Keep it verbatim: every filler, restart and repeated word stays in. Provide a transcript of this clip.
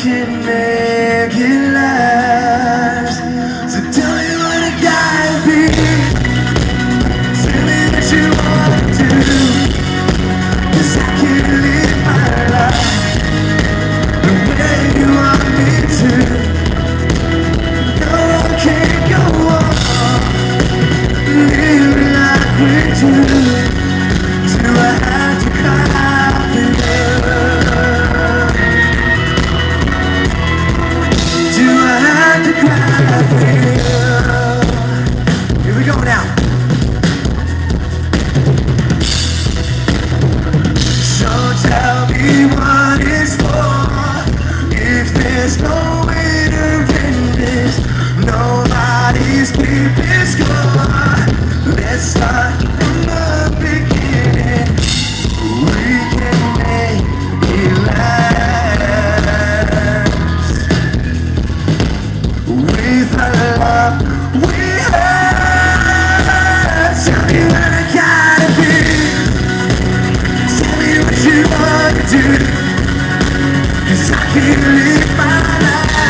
can make it last. So tell me what I gotta be. Tell me what you wanna do, 'cause I can't live my life the way you want me to. No, I can't go on living like we do. Do I have to cry for love? Do I have to cry for love? Here we go now. So tell me what it's for. If there's no way to end this, nobody's keeping score. Let's start from the beginning. We can make it last. With the love we have. Tell me what I gotta be. Tell me what you wanna do, 'cause I can't live my life